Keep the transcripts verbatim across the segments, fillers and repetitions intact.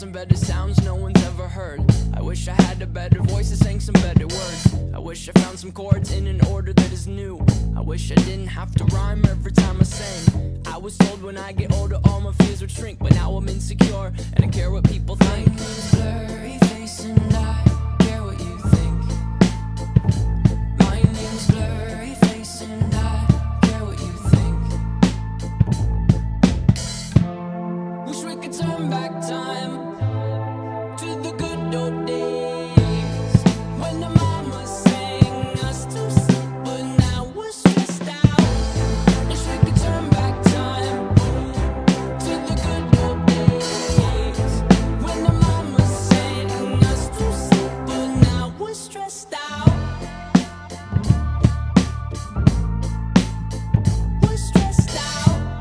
some better sounds no one's ever heard. I wish I had a better voice that sang some better words. I wish I found some chords in an order that is new. I wish I didn't have to rhyme every time I sang. I was told when I get older all my fears would shrink, but now I'm insecure and I care what people think. My name's Blurry Face and I care what you think. My name's Blurry Face and I care what you think. Wish we could turn back time to the good old days when the mama sang us to sleep, but now we're stressed out. Wish we could turn back time to the good old days when the mama sang us to sleep, but now we're stressed out. We're stressed out.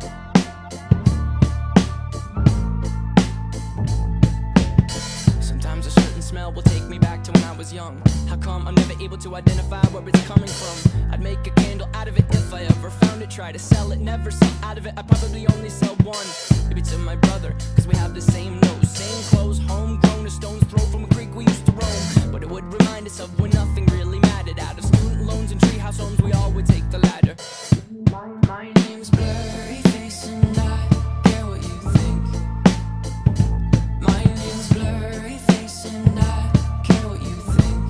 Sometimes a certain smell will take me back to when I was young. How come I'm never able to identify where it's coming from? I'd make a candle out of it if I ever found it. Try to sell it, never sell out of it. I probably only sell one. Maybe to my brother, cause we have the same nose, same clothes, homegrown, a stone's throw from a creek we used to roam. But it would remind us of when nothing really mattered. Out of student loans and treehouse homes, we all would take the ladder. My, my name's Blurry Face and I care what you think. My name's Blurry Face and I care what you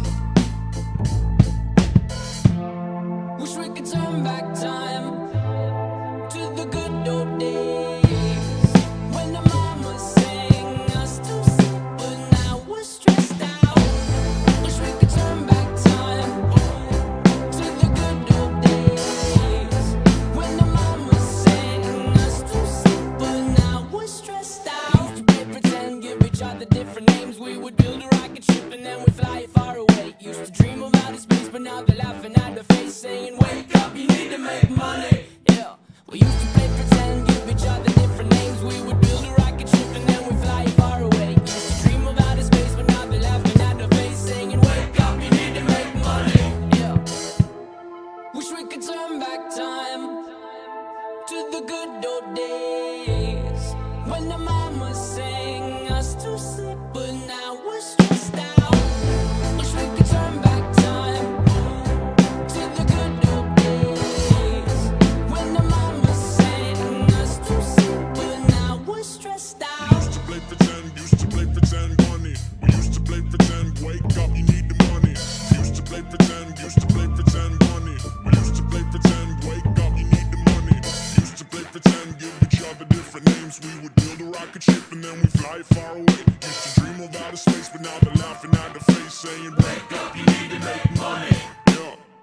think. Wish we could turn back time to the good old days when the mama sang us to sleep, but now we're stressed out. Wish we could turn back time to the good old days when the mama sang us to sleep, but now we're stressed out. Used to play pretend, give each other different names. We would build a rocket ship and then we'd fly it far away. Used to dream of outer space, but now they're laughing at the face, saying, wake up, you need to make money. Yeah, we used to play pretend, give each other different names. We would build a rocket ship and then we'd fly it far away. Used to dream of outer space, but now they're laughing at the face, saying, wake up, you need to make money. Yeah, wish we could turn back time to the good old days when the mama sang us to sleep, but now we're stressed out. Wish we could turn back time to the good old days when the mama sang us to sleep, but now we're stressed out. Used to play pretend, used to play pretend money. We used to play pretend, wake up, you need the money. Used to play pretend, used to play pretend money. We used to play pretend, wake up, you need the money. Used to play pretend, give each other different names. We would build a rocket ship and then we fly far away. Used to dream of outer space, but now they're laughing at the face, saying, wake up, you need to make money. Yeah.